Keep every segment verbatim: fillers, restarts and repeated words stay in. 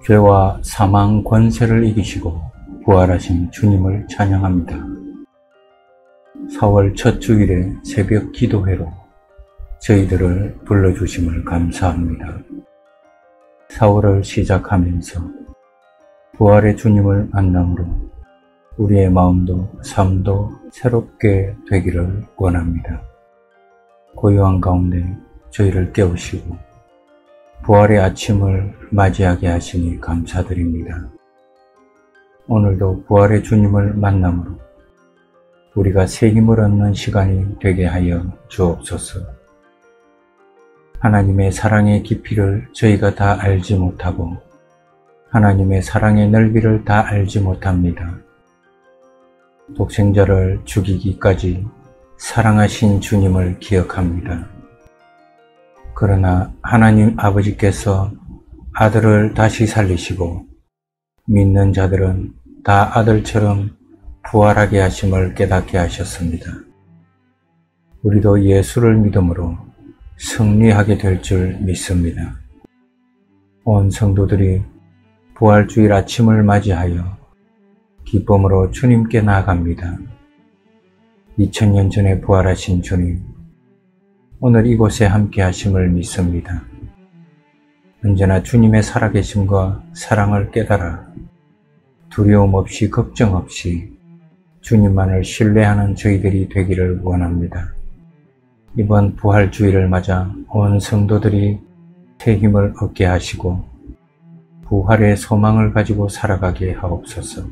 죄와 사망 권세를 이기시고 부활하신 주님을 찬양합니다. 사월 첫 주일의 새벽 기도회로 저희들을 불러주심을 감사합니다. 사월을 시작하면서 부활의 주님을 만남으로 우리의 마음도 삶도 새롭게 되기를 원합니다. 고요한 가운데 저희를 깨우시고 부활의 아침을 맞이하게 하시니 감사드립니다. 오늘도 부활의 주님을 만남으로 우리가 새 힘을 얻는 시간이 되게 하여 주옵소서. 하나님의 사랑의 깊이를 저희가 다 알지 못하고 하나님의 사랑의 넓이를 다 알지 못합니다. 독생자를 죽이기까지 사랑하신 주님을 기억합니다. 그러나 하나님 아버지께서 아들을 다시 살리시고 믿는 자들은 다 아들처럼 부활하게 하심을 깨닫게 하셨습니다. 우리도 예수를 믿음으로 승리하게 될 줄 믿습니다. 온 성도들이 부활주일 아침을 맞이하여 기쁨으로 주님께 나아갑니다. 이천 년 전에 부활하신 주님, 오늘 이곳에 함께 하심을 믿습니다. 언제나 주님의 살아계심과 사랑을 깨달아 두려움 없이 걱정 없이 주님만을 신뢰하는 저희들이 되기를 원합니다. 이번 부활주일을 맞아 온 성도들이 새 힘을 얻게 하시고 부활의 소망을 가지고 살아가게 하옵소서.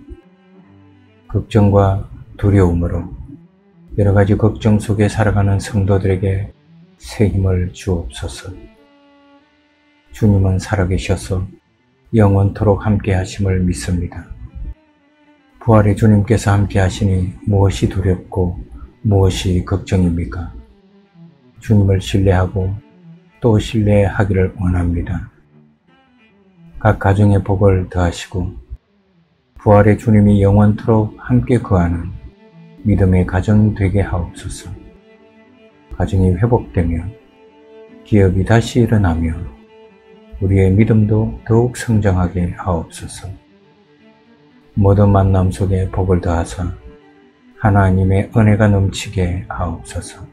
걱정과 두려움으로 여러 가지 걱정 속에 살아가는 성도들에게 새 힘을 주옵소서. 주님은 살아계셔서 영원토록 함께 하심을 믿습니다. 부활의 주님께서 함께 하시니 무엇이 두렵고 무엇이 걱정입니까? 주님을 신뢰하고 또 신뢰하기를 원합니다. 각 가정의 복을 더하시고 부활의 주님이 영원토록 함께 거하는 믿음의 가정 되게 하옵소서. 가정이 회복되며 기업이 다시 일어나며 우리의 믿음도 더욱 성장하게 하옵소서. 모든 만남 속에 복을 더하사 하나님의 은혜가 넘치게 하옵소서.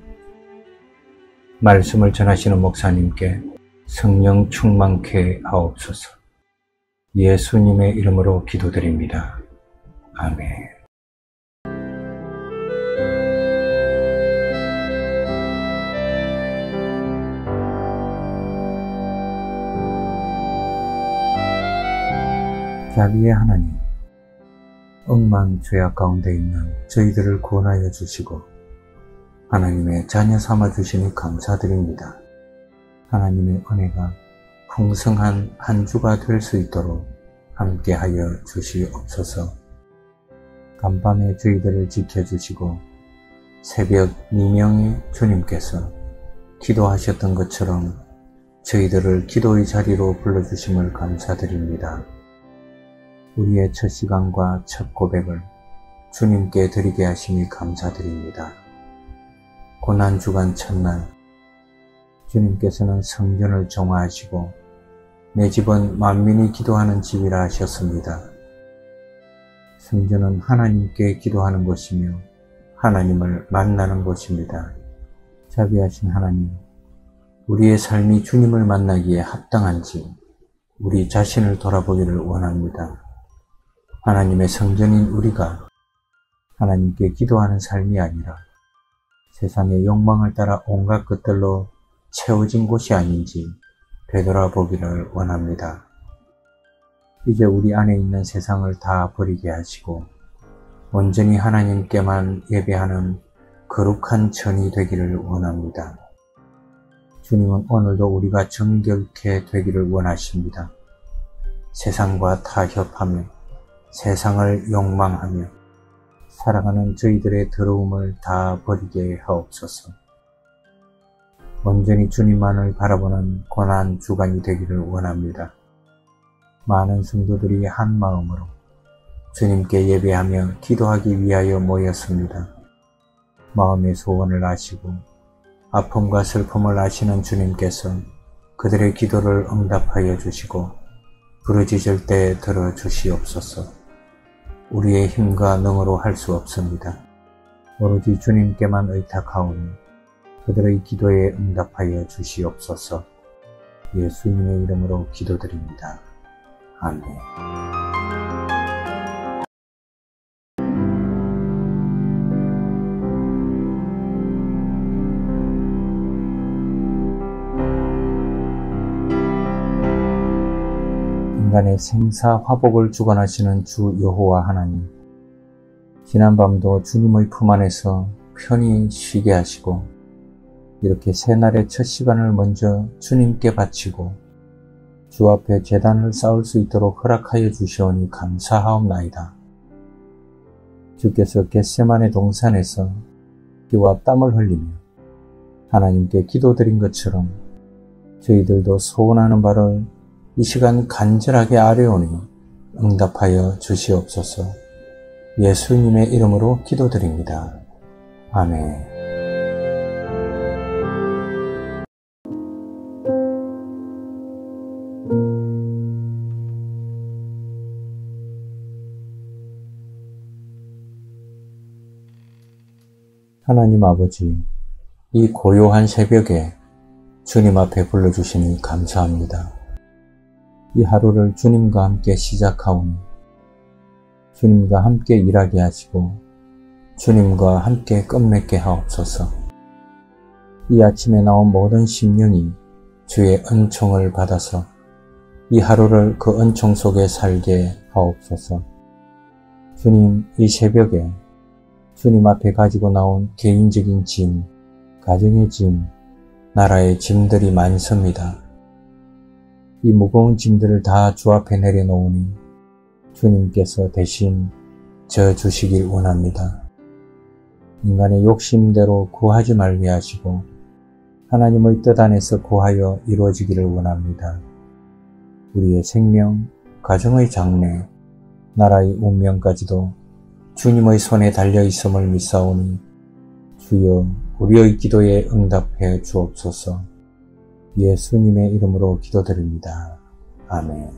말씀을 전하시는 목사님께 성령 충만케 하옵소서. 예수님의 이름으로 기도드립니다. 아멘. 자비의 하나님, 억만 죄악 가운데 있는 저희들을 구원하여 주시고 하나님의 자녀 삼아 주시니 감사드립니다. 하나님의 은혜가 풍성한 한 주가 될 수 있도록 함께하여 주시옵소서. 간밤에 저희들을 지켜주시고 새벽 미명에 주님께서 기도하셨던 것처럼 저희들을 기도의 자리로 불러주심을 감사드립니다. 우리의 첫 시간과 첫 고백을 주님께 드리게 하시니 감사드립니다. 고난주간 첫날 주님께서는 성전을 정화하시고 내 집은 만민이 기도하는 집이라 하셨습니다. 성전은 하나님께 기도하는 곳이며 하나님을 만나는 곳입니다. 자비하신 하나님, 우리의 삶이 주님을 만나기에 합당한지 우리 자신을 돌아보기를 원합니다. 하나님의 성전인 우리가 하나님께 기도하는 삶이 아니라 세상의 욕망을 따라 온갖 것들로 채워진 곳이 아닌지 되돌아보기를 원합니다. 이제 우리 안에 있는 세상을 다 버리게 하시고 온전히 하나님께만 예배하는 거룩한 천이 되기를 원합니다. 주님은 오늘도 우리가 정결케 되기를 원하십니다. 세상과 타협하며 세상을 욕망하며 살아가는 저희들의 더러움을 다 버리게 하옵소서. 온전히 주님만을 바라보는 고난 주간이 되기를 원합니다. 많은 성도들이 한 마음으로 주님께 예배하며 기도하기 위하여 모였습니다. 마음의 소원을 아시고 아픔과 슬픔을 아시는 주님께서 그들의 기도를 응답하여 주시고 부르짖을 때 들어 주시옵소서. 우리의 힘과 능으로 할 수 없습니다. 오로지 주님께만 의탁하오니 그들의 기도에 응답하여 주시옵소서. 예수님의 이름으로 기도드립니다. 아멘. 인간의 생사 화복을 주관하시는 주 여호와 하나님, 지난밤도 주님의 품 안에서 편히 쉬게 하시고 이렇게 새날의 첫 시간을 먼저 주님께 바치고 주 앞에 제단을 쌓을 수 있도록 허락하여 주시오니 감사하옵나이다. 주께서 겟세마네 동산에서 피와 땀을 흘리며 하나님께 기도드린 것처럼 저희들도 소원하는 바를 이 시간 간절하게 아뢰오니 응답하여 주시옵소서. 예수님의 이름으로 기도드립니다. 아멘. 하나님 아버지, 이 고요한 새벽에 주님 앞에 불러주시니 감사합니다. 이 하루를 주님과 함께 시작하오니 주님과 함께 일하게 하시고 주님과 함께 끝맺게 하옵소서. 이 아침에 나온 모든 심령이 주의 은총을 받아서 이 하루를 그 은총 속에 살게 하옵소서. 주님, 이 새벽에 주님 앞에 가지고 나온 개인적인 짐, 가정의 짐, 나라의 짐들이 많습니다. 이 무거운 짐들을 다 주 앞에 내려놓으니 주님께서 대신 져 주시길 원합니다. 인간의 욕심대로 구하지 말게 하시고 하나님의 뜻 안에서 구하여 이루어지기를 원합니다. 우리의 생명, 가정의 장래, 나라의 운명까지도 주님의 손에 달려있음을 믿사오니 주여 우리의 기도에 응답해 주옵소서. 예수님의 이름으로 기도드립니다. 아멘.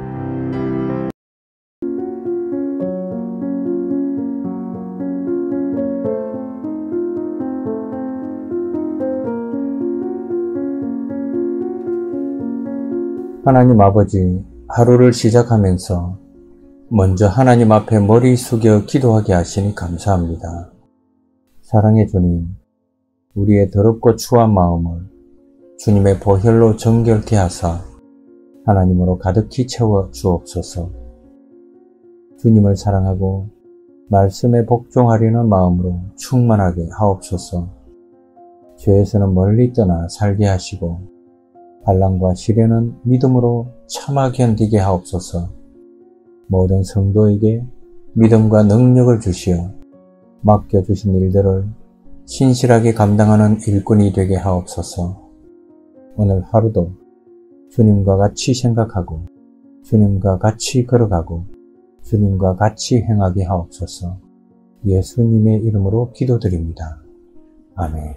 하나님 아버지, 하루를 시작하면서 먼저 하나님 앞에 머리 숙여 기도하게 하시니 감사합니다. 사랑의 주님, 우리의 더럽고 추한 마음을 주님의 보혈로 정결케 하사 하나님으로 가득히 채워 주옵소서. 주님을 사랑하고 말씀에 복종하려는 마음으로 충만하게 하옵소서. 죄에서는 멀리 떠나 살게 하시고 반란과 시련은 믿음으로 참아 견디게 하옵소서. 모든 성도에게 믿음과 능력을 주시어 맡겨주신 일들을 신실하게 감당하는 일꾼이 되게 하옵소서. 오늘 하루도 주님과 같이 생각하고 주님과 같이 걸어가고 주님과 같이 행하게 하옵소서. 예수님의 이름으로 기도드립니다. 아멘.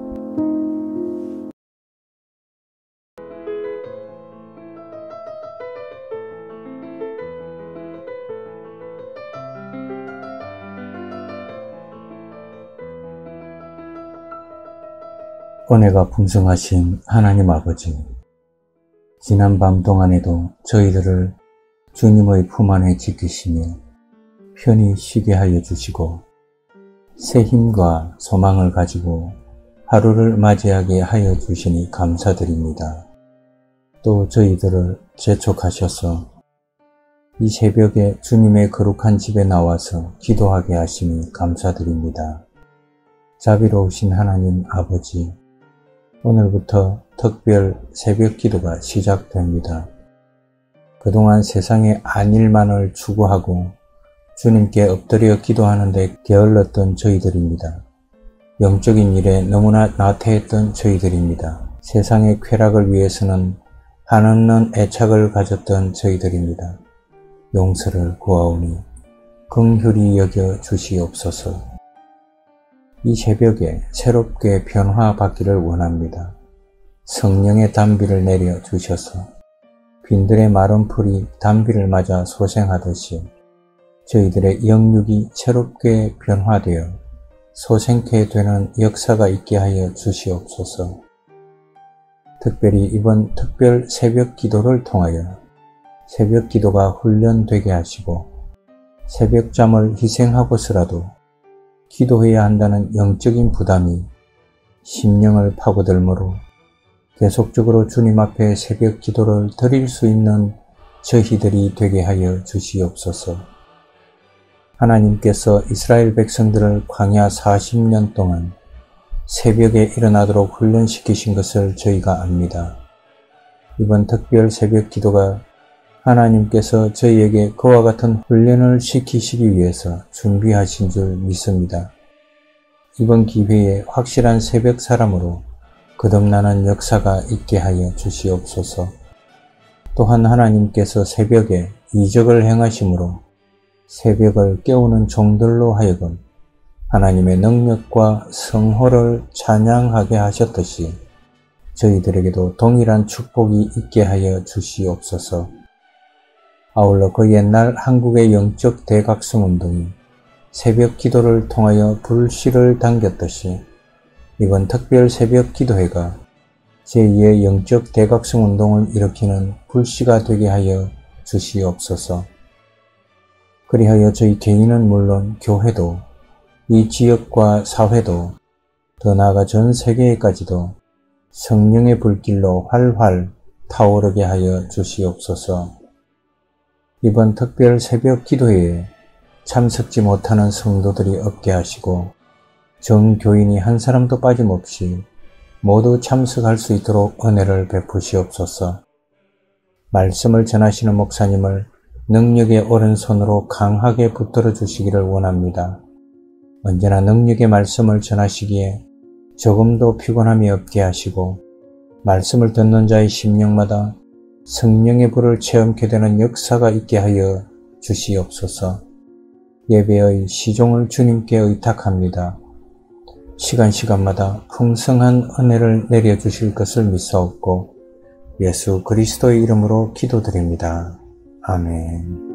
은혜가 풍성하신 하나님 아버지, 지난밤 동안에도 저희들을 주님의 품 안에 지키시며 편히 쉬게 하여 주시고 새 힘과 소망을 가지고 하루를 맞이하게 하여 주시니 감사드립니다. 또 저희들을 재촉하셔서 이 새벽에 주님의 거룩한 집에 나와서 기도하게 하시니 감사드립니다. 자비로우신 하나님 아버지, 오늘부터 특별 새벽 기도가 시작됩니다. 그동안 세상의 안일만을 추구하고 주님께 엎드려 기도하는 데 게을렀던 저희들입니다. 영적인 일에 너무나 나태했던 저희들입니다. 세상의 쾌락을 위해서는 한없는 애착을 가졌던 저희들입니다. 용서를 구하오니 긍휼히 여겨 주시옵소서. 이 새벽에 새롭게 변화받기를 원합니다. 성령의 단비를 내려 주셔서 빈들의 마른 풀이 단비를 맞아 소생하듯이 저희들의 영육이 새롭게 변화되어 소생케 되는 역사가 있게 하여 주시옵소서. 특별히 이번 특별 새벽 기도를 통하여 새벽 기도가 훈련되게 하시고 새벽잠을 희생하고서라도 기도해야 한다는 영적인 부담이 심령을 파고들므로 계속적으로 주님 앞에 새벽 기도를 드릴 수 있는 저희들이 되게 하여 주시옵소서. 하나님께서 이스라엘 백성들을 광야 사십 년 동안 새벽에 일어나도록 훈련시키신 것을 저희가 압니다. 이번 특별 새벽 기도가 하나님께서 저희에게 그와 같은 훈련을 시키시기 위해서 준비하신 줄 믿습니다. 이번 기회에 확실한 새벽 사람으로 거듭나는 역사가 있게 하여 주시옵소서. 또한 하나님께서 새벽에 이적을 행하심으로 새벽을 깨우는 종들로 하여금 하나님의 능력과 성호를 찬양하게 하셨듯이 저희들에게도 동일한 축복이 있게 하여 주시옵소서. 아울러 그 옛날 한국의 영적 대각성운동이 새벽 기도를 통하여 불씨를 당겼듯이 이번 특별 새벽 기도회가 제이의 영적 대각성운동을 일으키는 불씨가 되게 하여 주시옵소서. 그리하여 저희 개인은 물론 교회도 이 지역과 사회도 더 나아가 전 세계에까지도 성령의 불길로 활활 타오르게 하여 주시옵소서. 이번 특별 새벽 기도회에 참석지 못하는 성도들이 없게 하시고 정교인이 한 사람도 빠짐없이 모두 참석할 수 있도록 은혜를 베푸시옵소서. 말씀을 전하시는 목사님을 능력의 오른손으로 강하게 붙들어 주시기를 원합니다. 언제나 능력의 말씀을 전하시기에 조금도 피곤함이 없게 하시고 말씀을 듣는 자의 심령마다 성령의 불을 체험케 되는 역사가 있게 하여 주시옵소서. 예배의 시종을 주님께 의탁합니다. 시간시간마다 풍성한 은혜를 내려주실 것을 믿사옵고 예수 그리스도의 이름으로 기도드립니다. 아멘.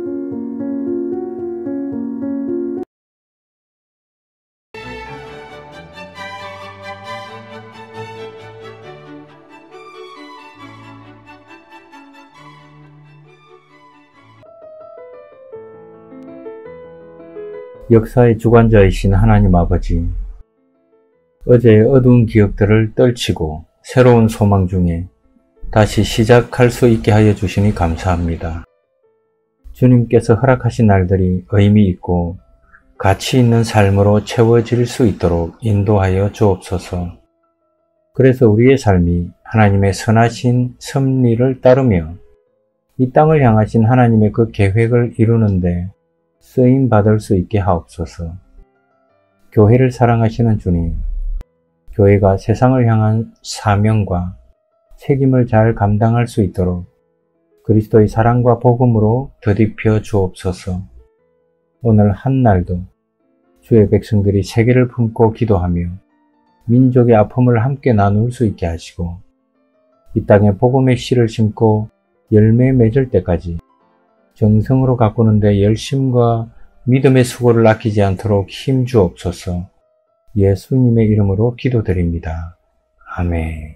역사의 주관자이신 하나님 아버지, 어제의 어두운 기억들을 떨치고 새로운 소망 중에 다시 시작할 수 있게 하여 주시니 감사합니다. 주님께서 허락하신 날들이 의미 있고 가치 있는 삶으로 채워질 수 있도록 인도하여 주옵소서. 그래서 우리의 삶이 하나님의 선하신 섭리를 따르며 이 땅을 향하신 하나님의 그 계획을 이루는데 쓰임받을 수 있게 하옵소서. 교회를 사랑하시는 주님, 교회가 세상을 향한 사명과 책임을 잘 감당할 수 있도록 그리스도의 사랑과 복음으로 더딥혀 주옵소서. 오늘 한날도 주의 백성들이 세계를 품고 기도하며 민족의 아픔을 함께 나눌 수 있게 하시고 이 땅에 복음의 씨를 심고 열매 맺을 때까지 정성으로 가꾸는 데 열심과 믿음의 수고를 아끼지 않도록 힘주옵소서. 예수님의 이름으로 기도드립니다. 아멘.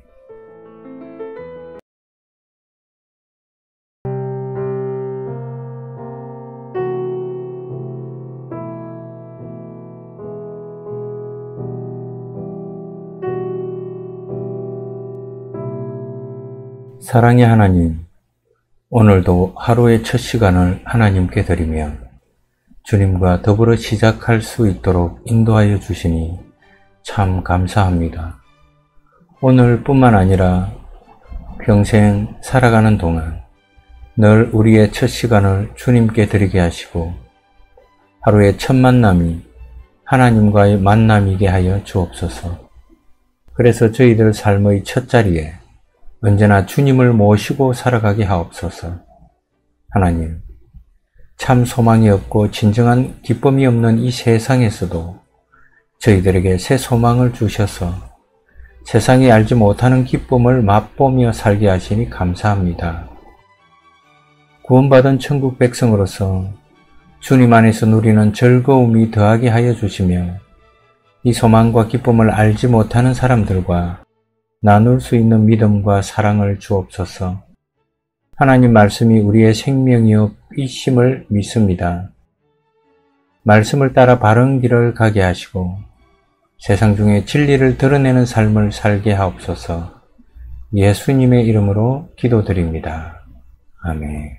사랑의 하나님, 오늘도 하루의 첫 시간을 하나님께 드리며 주님과 더불어 시작할 수 있도록 인도하여 주시니 참 감사합니다. 오늘뿐만 아니라 평생 살아가는 동안 늘 우리의 첫 시간을 주님께 드리게 하시고 하루의 첫 만남이 하나님과의 만남이게 하여 주옵소서. 그래서 저희들 삶의 첫 자리에 언제나 주님을 모시고 살아가게 하옵소서. 하나님, 참 소망이 없고 진정한 기쁨이 없는 이 세상에서도 저희들에게 새 소망을 주셔서 세상이 알지 못하는 기쁨을 맛보며 살게 하시니 감사합니다. 구원받은 천국 백성으로서 주님 안에서 누리는 즐거움이 더하게 하여 주시며 이 소망과 기쁨을 알지 못하는 사람들과 나눌 수 있는 믿음과 사랑을 주옵소서. 하나님 말씀이 우리의 생명이요 이심을 믿습니다. 말씀을 따라 바른 길을 가게 하시고 세상 중에 진리를 드러내는 삶을 살게 하옵소서. 예수님의 이름으로 기도드립니다. 아멘.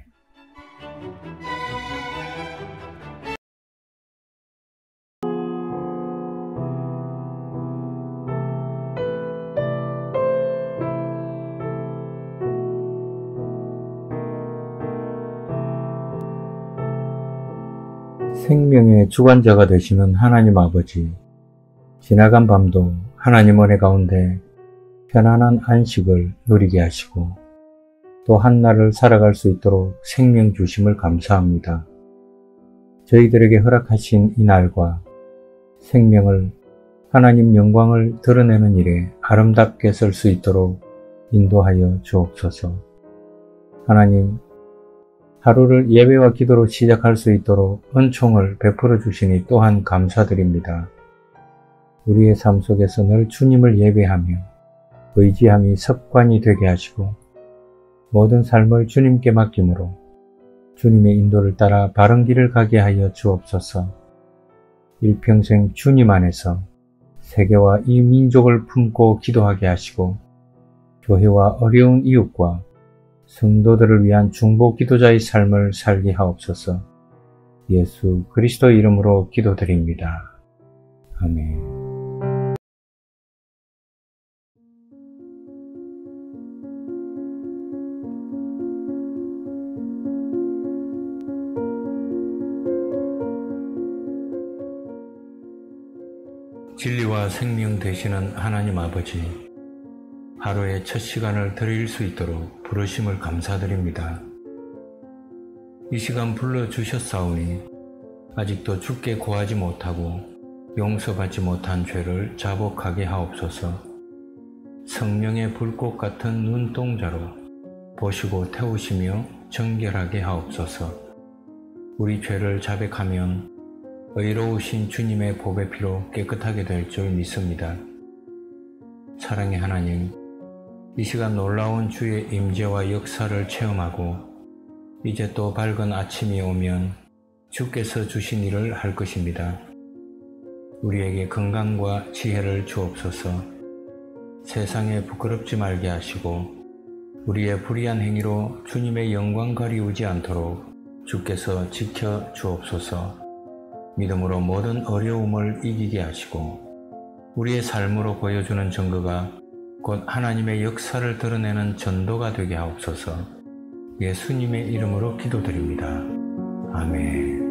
생명의 주관자가 되시는 하나님 아버지, 지나간 밤도 하나님 은혜 가운데 편안한 안식을 누리게 하시고 또 한날을 살아갈 수 있도록 생명 주심을 감사합니다. 저희들에게 허락하신 이 날과 생명을 하나님 영광을 드러내는 일에 아름답게 쓸 수 있도록 인도하여 주옵소서. 하나님, 하루를 예배와 기도로 시작할 수 있도록 은총을 베풀어 주시니 또한 감사드립니다. 우리의 삶 속에서 늘 주님을 예배하며 의지함이 습관이 되게 하시고 모든 삶을 주님께 맡김으로 주님의 인도를 따라 바른 길을 가게 하여 주옵소서. 일평생 주님 안에서 세계와 이 민족을 품고 기도하게 하시고 교회와 어려운 이웃과 성도들을 위한 중보 기도자의 삶을 살게 하옵소서. 예수 그리스도 이름으로 기도드립니다. 아멘. 진리와 생명 되시는 하나님 아버지, 하루의 첫 시간을 드릴 수 있도록 부르심을 감사드립니다. 이 시간 불러주셨사오니 아직도 주께 구하지 못하고 용서받지 못한 죄를 자복하게 하옵소서. 성령의 불꽃 같은 눈동자로 보시고 태우시며 정결하게 하옵소서. 우리 죄를 자백하면 의로우신 주님의 보배 피로 깨끗하게 될 줄 믿습니다. 사랑의 하나님, 이 시간 놀라운 주의 임재와 역사를 체험하고 이제 또 밝은 아침이 오면 주께서 주신 일을 할 것입니다. 우리에게 건강과 지혜를 주옵소서. 세상에 부끄럽지 말게 하시고 우리의 불의한 행위로 주님의 영광 가리우지 않도록 주께서 지켜 주옵소서. 믿음으로 모든 어려움을 이기게 하시고 우리의 삶으로 보여주는 증거가 곧 하나님의 역사를 드러내는 전도가 되게 하옵소서. 예수님의 이름으로 기도드립니다. 아멘.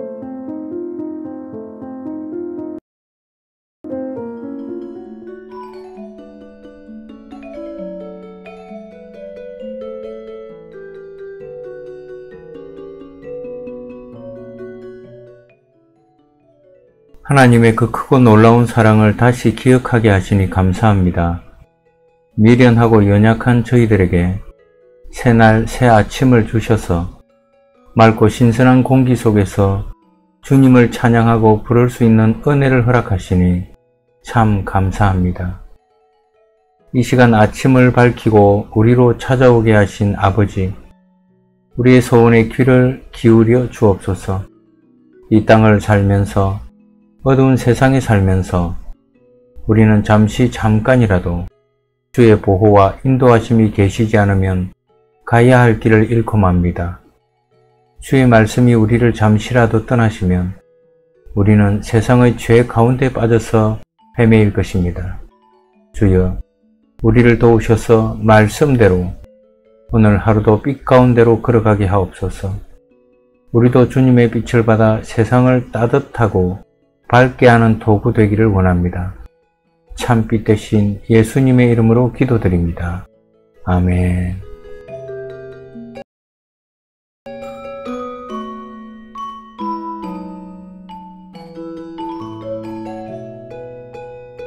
하나님의 그 크고 놀라운 사랑을 다시 기억하게 하시니 감사합니다. 미련하고 연약한 저희들에게 새날 새 아침을 주셔서 맑고 신선한 공기 속에서 주님을 찬양하고 부를 수 있는 은혜를 허락하시니 참 감사합니다. 이 시간 아침을 밝히고 우리로 찾아오게 하신 아버지, 우리의 소원에 귀를 기울여 주옵소서. 이 땅을 살면서 어두운 세상에 살면서 우리는 잠시 잠깐이라도 주의 보호와 인도하심이 계시지 않으면 가야 할 길을 잃고 맙니다. 주의 말씀이 우리를 잠시라도 떠나시면 우리는 세상의 죄 가운데 빠져서 헤매일 것입니다. 주여, 우리를 도우셔서 말씀대로 오늘 하루도 빛 가운데로 걸어가게 하옵소서. 우리도 주님의 빛을 받아 세상을 따뜻하고 밝게 하는 도구 되기를 원합니다. 참빛 대신 예수님의 이름으로 기도드립니다. 아멘.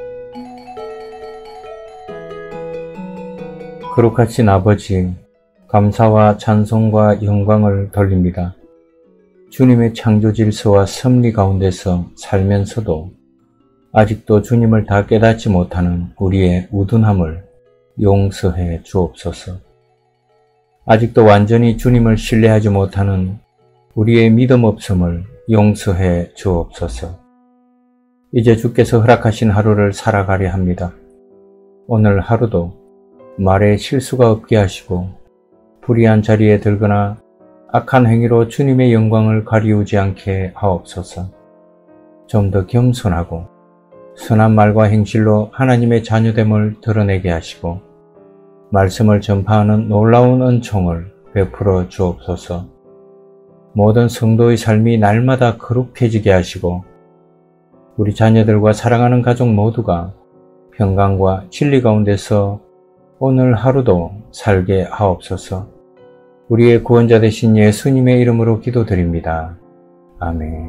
거룩하신 아버지, 감사와 찬송과 영광을 돌립니다. 주님의 창조 질서와 섭리 가운데서 살면서도 아직도 주님을 다 깨닫지 못하는 우리의 우둔함을 용서해 주옵소서. 아직도 완전히 주님을 신뢰하지 못하는 우리의 믿음 없음을 용서해 주옵소서. 이제 주께서 허락하신 하루를 살아가려 합니다. 오늘 하루도 말에 실수가 없게 하시고 불의한 자리에 들거나 악한 행위로 주님의 영광을 가리우지 않게 하옵소서. 좀 더 겸손하고 선한 말과 행실로 하나님의 자녀됨을 드러내게 하시고 말씀을 전파하는 놀라운 은총을 베풀어 주옵소서. 모든 성도의 삶이 날마다 거룩해지게 하시고 우리 자녀들과 사랑하는 가족 모두가 평강과 진리 가운데서 오늘 하루도 살게 하옵소서. 우리의 구원자 되신 예수님의 이름으로 기도드립니다. 아멘.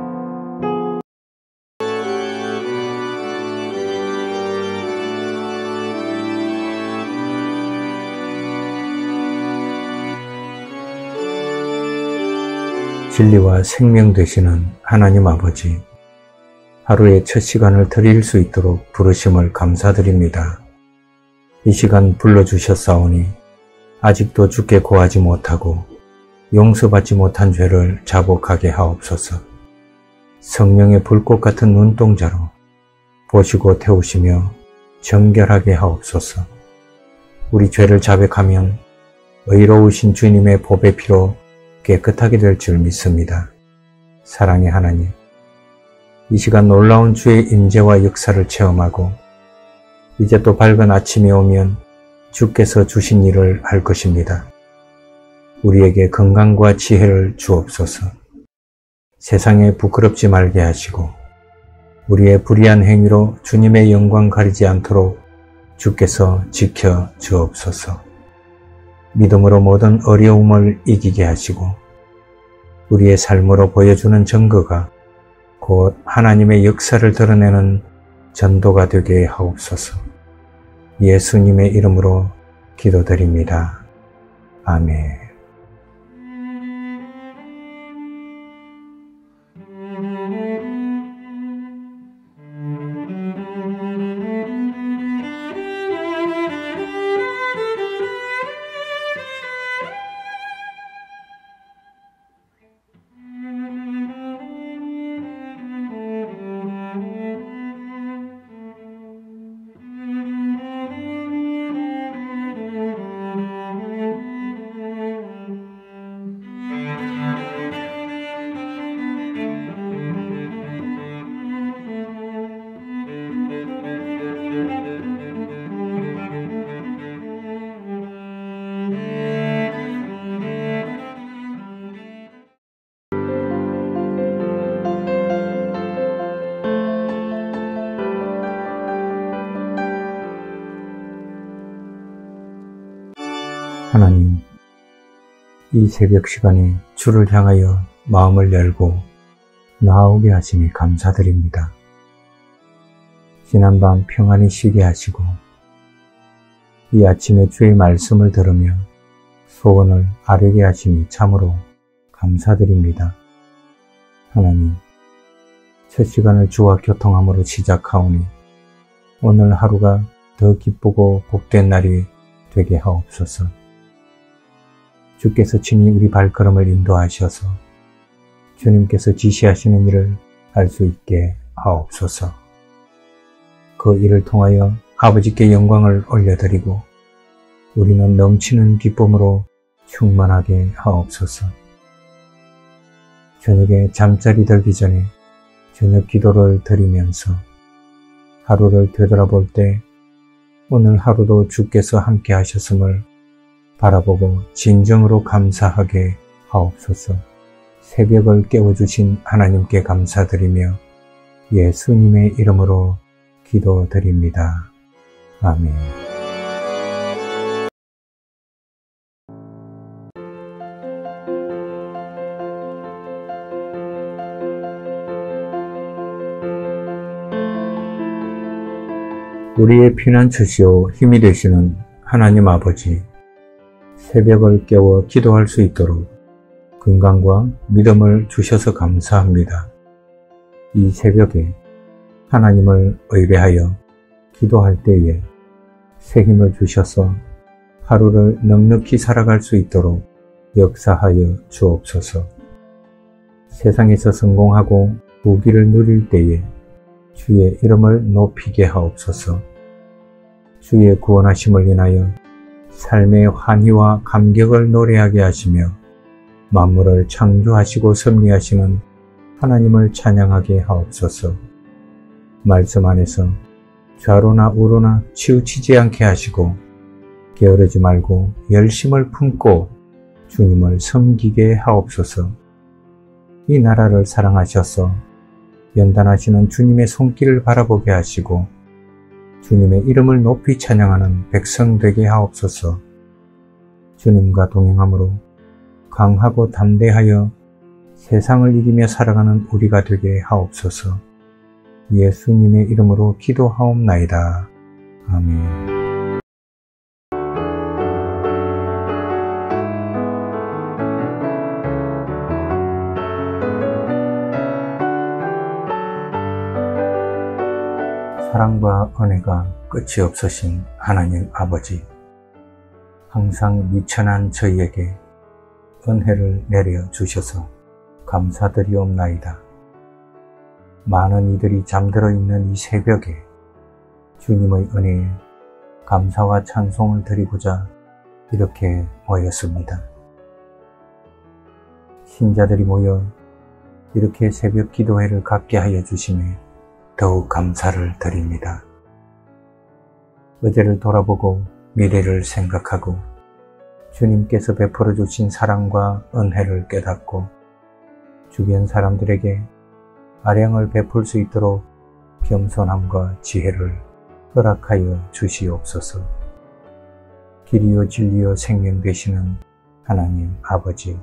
진리와 생명 되시는 하나님 아버지, 하루의 첫 시간을 드릴 수 있도록 부르심을 감사드립니다. 이 시간 불러주셨사오니 아직도 주께 고하지 못하고 용서받지 못한 죄를 자복하게 하옵소서. 성령의 불꽃 같은 눈동자로 보시고 태우시며 정결하게 하옵소서. 우리 죄를 자백하면 의로우신 주님의 보배 피로 깨끗하게 될 줄 믿습니다. 사랑의 하나님, 이 시간 놀라운 주의 임재와 역사를 체험하고 이제 또 밝은 아침이 오면 주께서 주신 일을 할 것입니다. 우리에게 건강과 지혜를 주옵소서. 세상에 부끄럽지 말게 하시고 우리의 불의한 행위로 주님의 영광 가리지 않도록 주께서 지켜 주옵소서. 믿음으로 모든 어려움을 이기게 하시고 우리의 삶으로 보여주는 증거가 곧 하나님의 역사를 드러내는 전도가 되게 하옵소서. 예수님의 이름으로 기도드립니다. 아멘. 하나님, 이 새벽 시간에 주를 향하여 마음을 열고 나아오게 하시니 감사드립니다. 지난밤 평안히 쉬게 하시고 이 아침에 주의 말씀을 들으며 소원을 아뢰게 하시니 참으로 감사드립니다. 하나님, 첫 시간을 주와 교통함으로 시작하오니 오늘 하루가 더 기쁘고 복된 날이 되게 하옵소서. 주께서 친히 우리 발걸음을 인도하셔서 주님께서 지시하시는 일을 할 수 있게 하옵소서. 그 일을 통하여 아버지께 영광을 올려드리고 우리는 넘치는 기쁨으로 충만하게 하옵소서. 저녁에 잠자리 들기 전에 저녁 기도를 드리면서 하루를 되돌아볼 때 오늘 하루도 주께서 함께 하셨음을 바라보고 진정으로 감사하게 하옵소서. 새벽을 깨워주신 하나님께 감사드리며 예수님의 이름으로 기도드립니다. 아멘. 우리의 피난처시오 힘이 되시는 하나님 아버지, 새벽을 깨워 기도할 수 있도록 건강과 믿음을 주셔서 감사합니다. 이 새벽에 하나님을 의뢰하여 기도할 때에 새 힘을 주셔서 하루를 넉넉히 살아갈 수 있도록 역사하여 주옵소서. 세상에서 성공하고 부귀를 누릴 때에 주의 이름을 높이게 하옵소서. 주의 구원하심을 인하여 삶의 환희와 감격을 노래하게 하시며 만물을 창조하시고 섭리하시는 하나님을 찬양하게 하옵소서. 말씀 안에서 좌로나 우로나 치우치지 않게 하시고 게으르지 말고 열심을 품고 주님을 섬기게 하옵소서. 이 나라를 사랑하셔서 연단하시는 주님의 손길을 바라보게 하시고 주님의 이름을 높이 찬양하는 백성 되게 하옵소서. 주님과 동행함으로 강하고 담대하여 세상을 이기며 살아가는 우리가 되게 하옵소서. 예수님의 이름으로 기도하옵나이다. 아멘. 사랑과 은혜가 끝이 없으신 하나님 아버지, 항상 미천한 저희에게 은혜를 내려 주셔서 감사드리옵나이다. 많은 이들이 잠들어 있는 이 새벽에 주님의 은혜에 감사와 찬송을 드리고자 이렇게 모였습니다. 신자들이 모여 이렇게 새벽 기도회를 갖게 하여 주심에 더욱 감사를 드립니다. 어제를 돌아보고 미래를 생각하고 주님께서 베풀어 주신 사랑과 은혜를 깨닫고 주변 사람들에게 아량을 베풀 수 있도록 겸손함과 지혜를 허락하여 주시옵소서. 길이요 진리요 생명 되시는 하나님 아버지,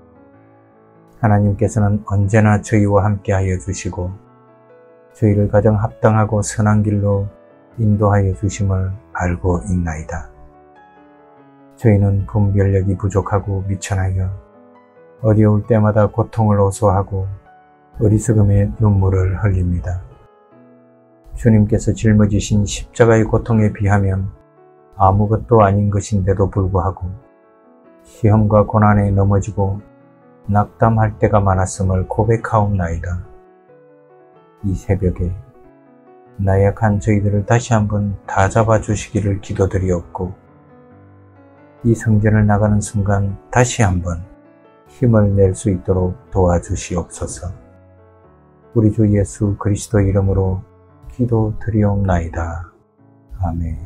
하나님께서는 언제나 저희와 함께하여 주시고 저희를 가장 합당하고 선한 길로 인도하여 주심을 알고 있나이다. 저희는 분별력이 부족하고 미천하여 어려울 때마다 고통을 호소하고 어리석음의 눈물을 흘립니다. 주님께서 짊어지신 십자가의 고통에 비하면 아무것도 아닌 것인데도 불구하고 시험과 고난에 넘어지고 낙담할 때가 많았음을 고백하옵나이다. 이 새벽에 나약한 저희들을 다시 한번 다 잡아주시기를 기도드리옵고 이 성전을 나가는 순간 다시 한번 힘을 낼 수 있도록 도와주시옵소서. 우리 주 예수 그리스도의 이름으로 기도드리옵나이다. 아멘.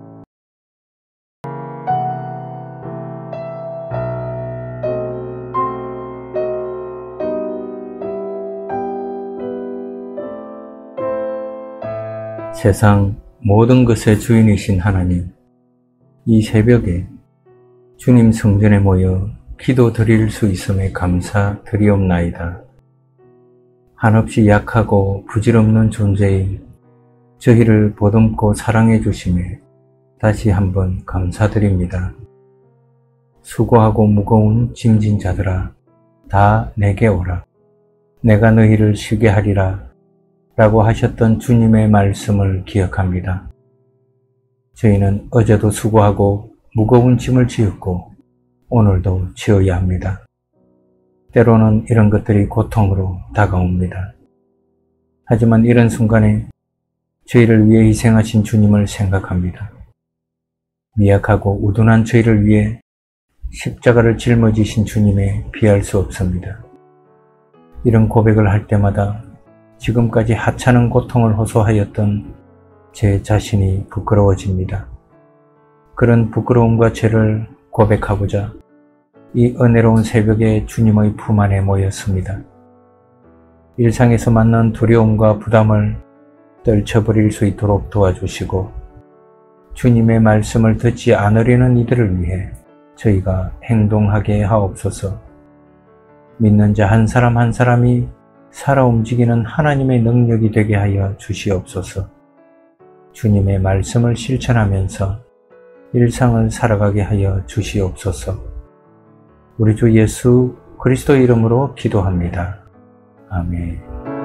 세상 모든 것의 주인이신 하나님, 이 새벽에 주님 성전에 모여 기도 드릴 수 있음에 감사드리옵나이다. 한없이 약하고 부질없는 존재인 저희를 보듬고 사랑해 주심에 다시 한번 감사드립니다. 수고하고 무거운 짐진 자들아, 다 내게 오라. 내가 너희를 쉬게 하리라. 라고 하셨던 주님의 말씀을 기억합니다. 저희는 어제도 수고하고 무거운 짐을 지었고 오늘도 지어야 합니다. 때로는 이런 것들이 고통으로 다가옵니다. 하지만 이런 순간에 저희를 위해 희생하신 주님을 생각합니다. 미약하고 우둔한 저희를 위해 십자가를 짊어지신 주님에 비할 수 없습니다. 이런 고백을 할 때마다 지금까지 하찮은 고통을 호소하였던 제 자신이 부끄러워집니다. 그런 부끄러움과 죄를 고백하고자 이 은혜로운 새벽에 주님의 품 안에 모였습니다. 일상에서 만난 두려움과 부담을 떨쳐버릴 수 있도록 도와주시고 주님의 말씀을 듣지 않으려는 이들을 위해 저희가 행동하게 하옵소서. 믿는 자 한 사람 한 사람이 살아 움직이는 하나님의 능력이 되게 하여 주시옵소서. 주님의 말씀을 실천하면서 일상을 살아가게 하여 주시옵소서. 우리 주 예수 그리스도 이름으로 기도합니다. 아멘.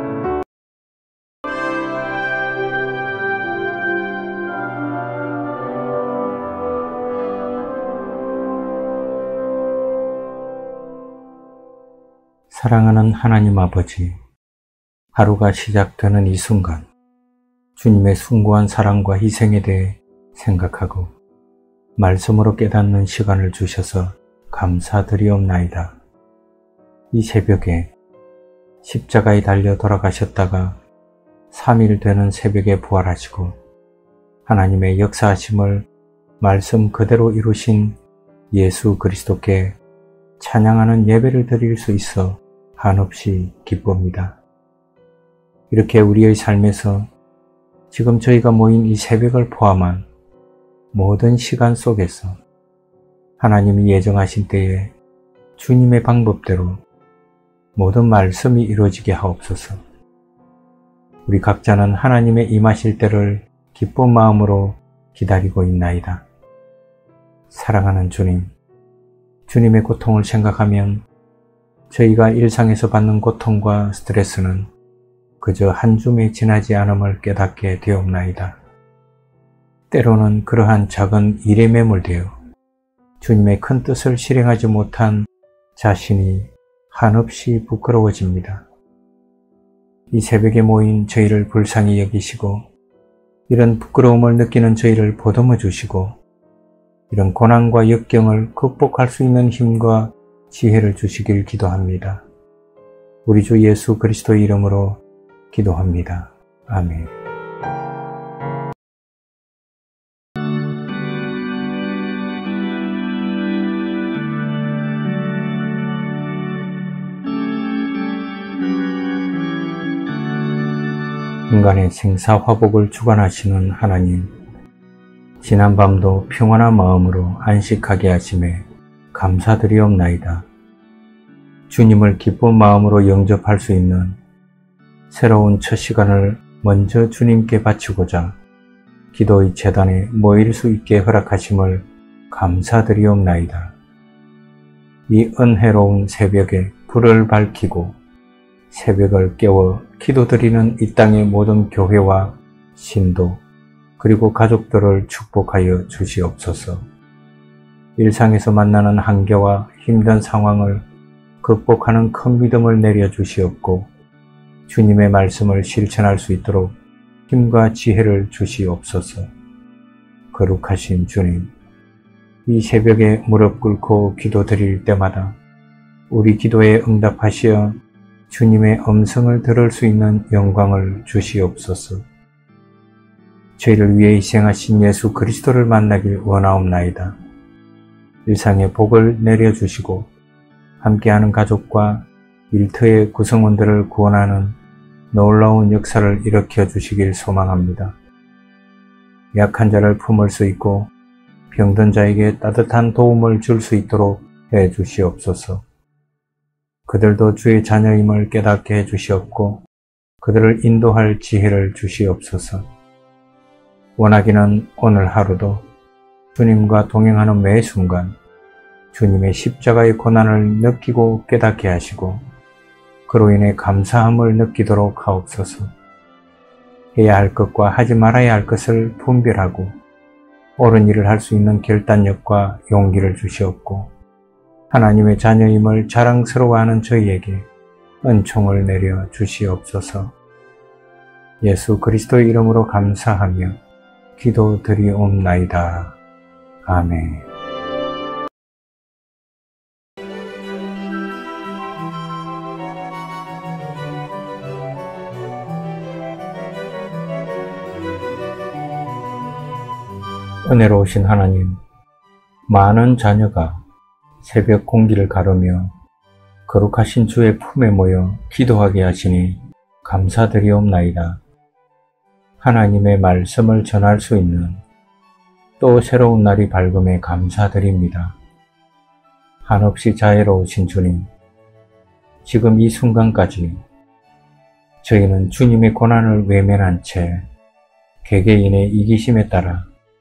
사랑하는 하나님 아버지, 하루가 시작되는 이 순간 주님의 숭고한 사랑과 희생에 대해 생각하고 말씀으로 깨닫는 시간을 주셔서 감사드리옵나이다. 이 새벽에 십자가에 달려 돌아가셨다가 삼 일 되는 새벽에 부활하시고 하나님의 역사하심을 말씀 그대로 이루신 예수 그리스도께 찬양하는 예배를 드릴 수 있어 한없이 기쁩니다. 이렇게 우리의 삶에서 지금 저희가 모인 이 새벽을 포함한 모든 시간 속에서 하나님이 예정하신 때에 주님의 방법대로 모든 말씀이 이루어지게 하옵소서. 우리 각자는 하나님의 임하실 때를 기쁜 마음으로 기다리고 있나이다. 사랑하는 주님, 주님의 고통을 생각하면 저희가 일상에서 받는 고통과 스트레스는 그저 한 줌에 지나지 않음을 깨닫게 되옵나이다. 때로는 그러한 작은 일에 매몰되어 주님의 큰 뜻을 실행하지 못한 자신이 한없이 부끄러워집니다. 이 새벽에 모인 저희를 불쌍히 여기시고 이런 부끄러움을 느끼는 저희를 보듬어 주시고 이런 고난과 역경을 극복할 수 있는 힘과 지혜를 주시길 기도합니다. 우리 주 예수 그리스도의 이름으로 기도합니다. 아멘. 인간의 생사화복을 주관하시는 하나님, 지난밤도 평안한 마음으로 안식하게 하심에 감사드리옵나이다. 주님을 기쁜 마음으로 영접할 수 있는 새로운 첫 시간을 먼저 주님께 바치고자 기도의 제단에 모일 수 있게 허락하심을 감사드리옵나이다. 이 은혜로운 새벽에 불을 밝히고 새벽을 깨워 기도드리는 이 땅의 모든 교회와 신도 그리고 가족들을 축복하여 주시옵소서. 일상에서 만나는 한계와 힘든 상황을 극복하는 큰 믿음을 내려 주시옵고 주님의 말씀을 실천할 수 있도록 힘과 지혜를 주시옵소서. 거룩하신 주님, 이 새벽에 무릎 꿇고 기도드릴 때마다 우리 기도에 응답하시어 주님의 음성을 들을 수 있는 영광을 주시옵소서. 저희를 위해 희생하신 예수 그리스도를 만나길 원하옵나이다. 일상의 복을 내려주시고 함께하는 가족과 일터의 구성원들을 구원하는 놀라운 역사를 일으켜 주시길 소망합니다. 약한 자를 품을 수 있고 병든 자에게 따뜻한 도움을 줄 수 있도록 해 주시옵소서. 그들도 주의 자녀임을 깨닫게 해 주시옵고 그들을 인도할 지혜를 주시옵소서. 원하기는 오늘 하루도 주님과 동행하는 매 순간 주님의 십자가의 고난을 느끼고 깨닫게 하시고 그로 인해 감사함을 느끼도록 하옵소서. 해야 할 것과 하지 말아야 할 것을 분별하고 옳은 일을 할 수 있는 결단력과 용기를 주시옵고 하나님의 자녀임을 자랑스러워하는 저희에게 은총을 내려 주시옵소서. 예수 그리스도의 이름으로 감사하며 기도드리옵나이다. 아멘. 은혜로우신 하나님, 많은 자녀가 새벽 공기를 가르며 거룩하신 주의 품에 모여 기도하게 하시니 감사드리옵나이다. 하나님의 말씀을 전할 수 있는 또 새로운 날이 밝음에 감사드립니다. 한없이 자애로우신 주님, 지금 이 순간까지 저희는 주님의 고난을 외면한 채 개개인의 이기심에 따라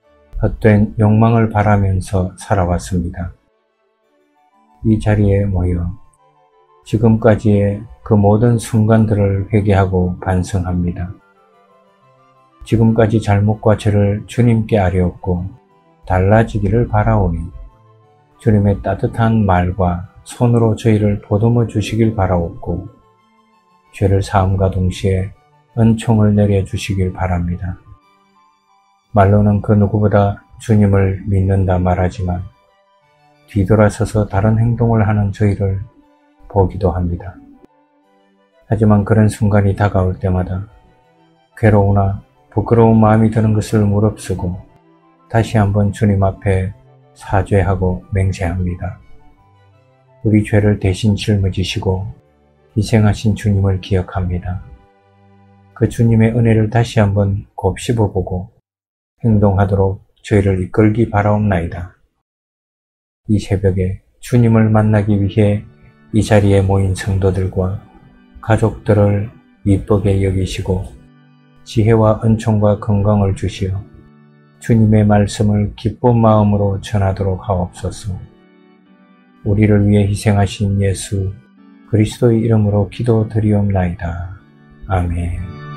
헛된 욕망을 바라면서 살아왔습니다. 이 자리에 모여 지금까지의 그 모든 순간들을 회개하고 반성합니다. 지금까지 잘못과 죄를 주님께 아뢰었고 달라지기를 바라오니 주님의 따뜻한 말과 손으로 저희를 보듬어 주시길 바라옵고 죄를 사함과 동시에 은총을 내려주시길 바랍니다. 말로는 그 누구보다 주님을 믿는다 말하지만 뒤돌아서서 다른 행동을 하는 저희를 보기도 합니다. 하지만 그런 순간이 다가올 때마다 괴로우나 부끄러운 마음이 드는 것을 무릅쓰고 다시 한번 주님 앞에 사죄하고 맹세합니다. 우리 죄를 대신 짊어지시고 희생하신 주님을 기억합니다. 그 주님의 은혜를 다시 한번 곱씹어보고 행동하도록 저희를 이끌기 바라옵나이다. 이 새벽에 주님을 만나기 위해 이 자리에 모인 성도들과 가족들을 이쁘게 여기시고 지혜와 은총과 건강을 주시어 주님의 말씀을 기쁜 마음으로 전하도록 하옵소서. 우리를 위해 희생하신 예수 그리스도의 이름으로 기도드리옵나이다. 아멘.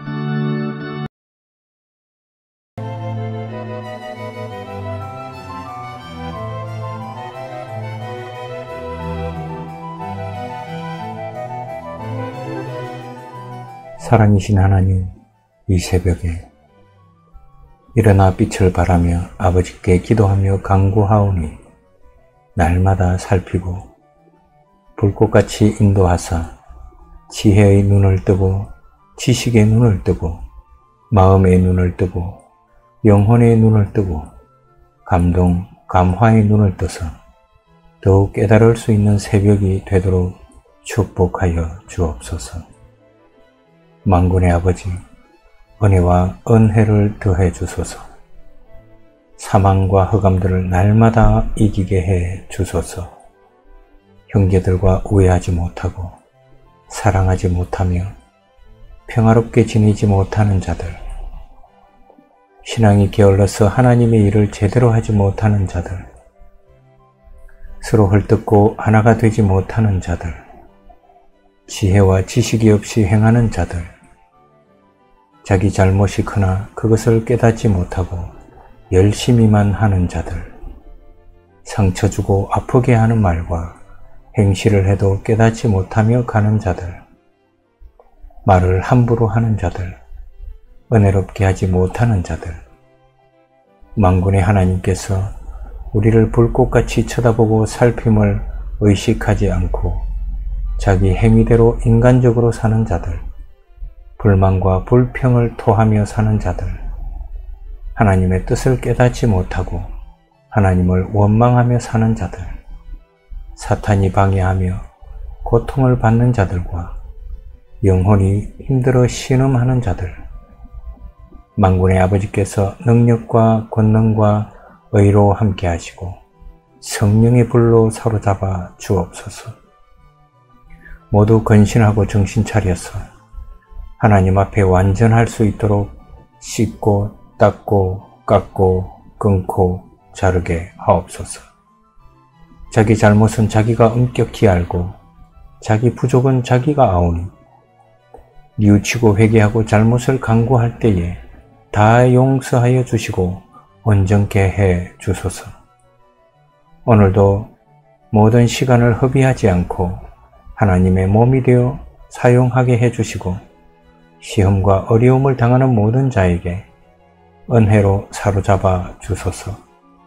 사랑이신 하나님, 이 새벽에 일어나 빛을 바라며 아버지께 기도하며 간구하오니 날마다 살피고 불꽃같이 인도하사 지혜의 눈을 뜨고 지식의 눈을 뜨고 마음의 눈을 뜨고 영혼의 눈을 뜨고 감동, 감화의 눈을 떠서 더욱 깨달을 수 있는 새벽이 되도록 축복하여 주옵소서. 만군의 아버지, 은혜와 은혜를 더해 주소서. 사망과 흑암들을 날마다 이기게 해 주소서. 형제들과 우애하지 못하고 사랑하지 못하며 평화롭게 지내지 못하는 자들, 신앙이 게을러서 하나님의 일을 제대로 하지 못하는 자들, 서로 헐뜯고 하나가 되지 못하는 자들, 지혜와 지식이 없이 행하는 자들, 자기 잘못이 크나 그것을 깨닫지 못하고 열심히만 하는 자들, 상처 주고 아프게 하는 말과 행실을 해도 깨닫지 못하며 가는 자들, 말을 함부로 하는 자들, 은혜롭게 하지 못하는 자들, 만군의 하나님께서 우리를 불꽃같이 쳐다보고 살핌을 의식하지 않고 자기 행위대로 인간적으로 사는 자들, 불만과 불평을 토하며 사는 자들, 하나님의 뜻을 깨닫지 못하고 하나님을 원망하며 사는 자들, 사탄이 방해하며 고통을 받는 자들과 영혼이 힘들어 신음하는 자들, 만군의 아버지께서 능력과 권능과 의로 함께 하시고 성령의 불로 사로잡아 주옵소서. 모두 건신하고 정신 차려서 하나님 앞에 완전할 수 있도록 씻고 닦고 깎고 끊고 자르게 하옵소서. 자기 잘못은 자기가 엄격히 알고 자기 부족은 자기가 아오니 뉘우치고 회개하고 잘못을 간구할 때에 다 용서하여 주시고 온전케 해 주소서. 오늘도 모든 시간을 허비하지 않고 하나님의 몸이 되어 사용하게 해 주시고 시험과 어려움을 당하는 모든 자에게 은혜로 사로잡아 주소서.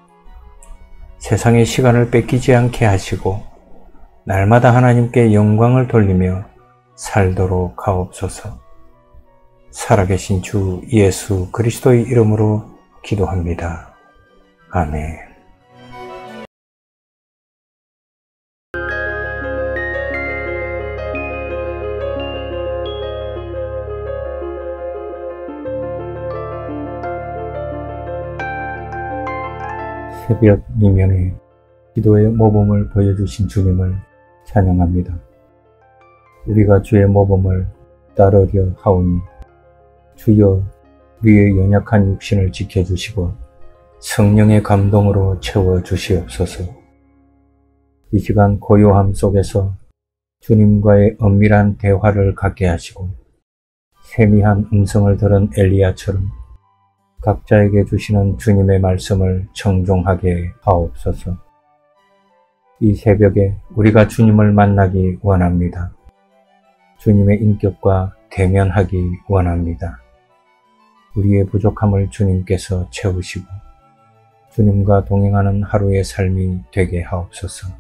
세상의 시간을 뺏기지 않게 하시고 날마다 하나님께 영광을 돌리며 살도록 하옵소서. 살아계신 주 예수 그리스도의 이름으로 기도합니다. 아멘. 새벽 이면에 기도의 모범을 보여주신 주님을 찬양합니다. 우리가 주의 모범을 따르려 하오니 주여 우리의 연약한 육신을 지켜주시고 성령의 감동으로 채워 주시옵소서. 이 시간 고요함 속에서 주님과의 엄밀한 대화를 갖게 하시고 세미한 음성을 들은 엘리야처럼 각자에게 주시는 주님의 말씀을 청종하게 하옵소서. 이 새벽에 우리가 주님을 만나기 원합니다. 주님의 인격과 대면하기 원합니다. 우리의 부족함을 주님께서 채우시고 주님과 동행하는 하루의 삶이 되게 하옵소서.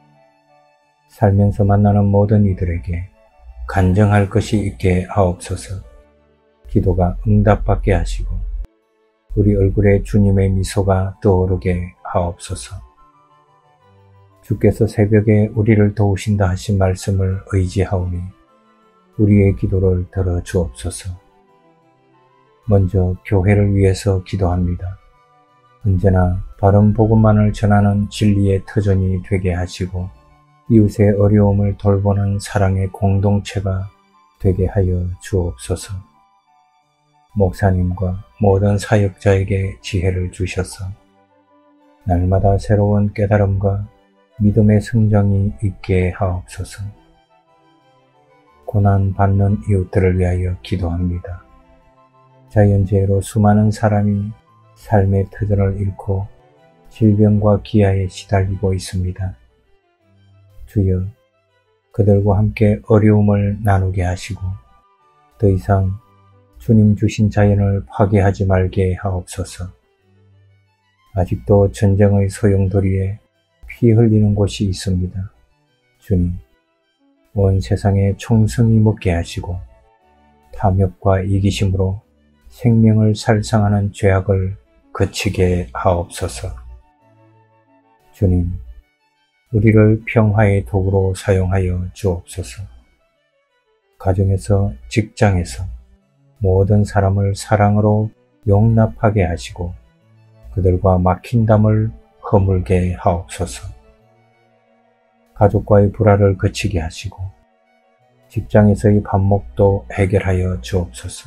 살면서 만나는 모든 이들에게 간증할 것이 있게 하옵소서. 기도가 응답받게 하시고 우리 얼굴에 주님의 미소가 떠오르게 하옵소서. 주께서 새벽에 우리를 도우신다 하신 말씀을 의지하오니 우리의 기도를 들어 주옵소서. 먼저 교회를 위해서 기도합니다. 언제나 바른 복음만을 전하는 진리의 터전이 되게 하시고 이웃의 어려움을 돌보는 사랑의 공동체가 되게 하여 주옵소서. 목사님과 모든 사역자에게 지혜를 주셔서 날마다 새로운 깨달음과 믿음의 성장이 있게 하옵소서. 고난받는 이웃들을 위하여 기도합니다. 자연재해로 수많은 사람이 삶의 터전을 잃고 질병과 기아에 시달리고 있습니다. 주여, 그들과 함께 어려움을 나누게 하시고 더 이상 주님 주신 자연을 파괴하지 말게 하옵소서. 아직도 전쟁의 소용돌이에 피 흘리는 곳이 있습니다. 주님, 온 세상에 총성이 먹게 하시고 탐욕과 이기심으로 생명을 살상하는 죄악을 그치게 하옵소서. 주님, 우리를 평화의 도구로 사용하여 주옵소서. 가정에서, 직장에서 모든 사람을 사랑으로 용납하게 하시고 그들과 막힌 담을 허물게 하옵소서. 가족과의 불화를 그치게 하시고 직장에서의 반목도 해결하여 주옵소서.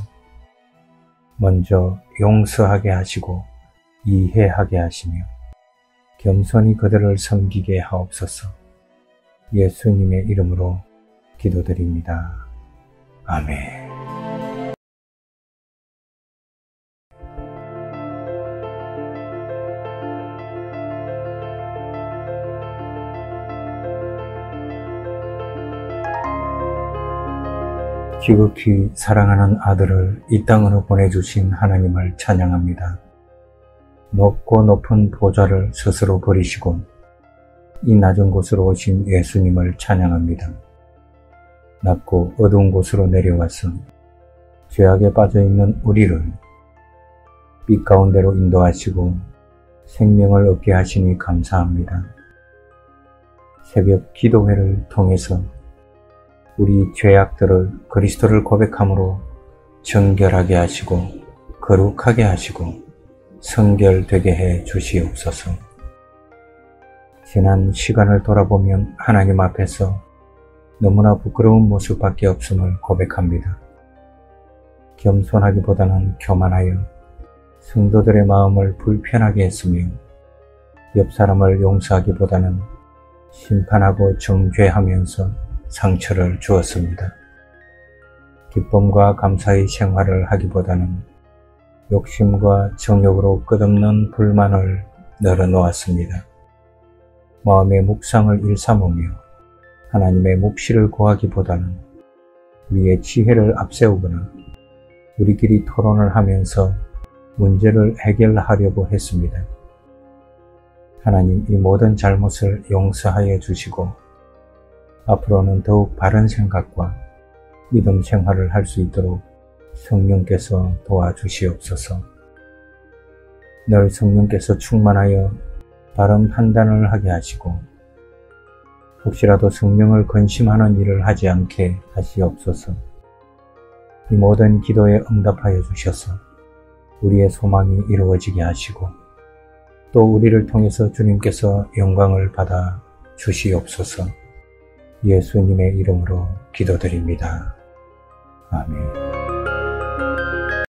먼저 용서하게 하시고 이해하게 하시며 겸손히 그들을 섬기게 하옵소서. 예수님의 이름으로 기도드립니다. 아멘. 지극히 사랑하는 아들을 이 땅으로 보내주신 하나님을 찬양합니다. 높고 높은 보좌를 스스로 버리시고 이 낮은 곳으로 오신 예수님을 찬양합니다. 낮고 어두운 곳으로 내려와서 죄악에 빠져있는 우리를 빛 가운데로 인도하시고 생명을 얻게 하시니 감사합니다. 새벽 기도회를 통해서 우리 죄악들을 그리스도를 고백함으로 정결하게 하시고 거룩하게 하시고 성결되게 해 주시옵소서. 지난 시간을 돌아보면 하나님 앞에서 너무나 부끄러운 모습밖에 없음을 고백합니다. 겸손하기보다는 교만하여 성도들의 마음을 불편하게 했으며 옆 사람을 용서하기보다는 심판하고 정죄하면서 상처를 주었습니다. 기쁨과 감사의 생활을 하기보다는 욕심과 정욕으로 끝없는 불만을 늘어놓았습니다. 마음의 묵상을 일삼으며 하나님의 묵시를 구하기보다는 우리의 지혜를 앞세우거나 우리끼리 토론을 하면서 문제를 해결하려고 했습니다. 하나님, 이 모든 잘못을 용서하여 주시고 앞으로는 더욱 바른 생각과 믿음 생활을 할 수 있도록 성령께서 도와주시옵소서. 늘 성령께서 충만하여 바른 판단을 하게 하시고 혹시라도 성령을 근심하는 일을 하지 않게 하시옵소서. 이 모든 기도에 응답하여 주셔서 우리의 소망이 이루어지게 하시고 또 우리를 통해서 주님께서 영광을 받아 주시옵소서. 예수님의 이름으로 기도드립니다. 아멘.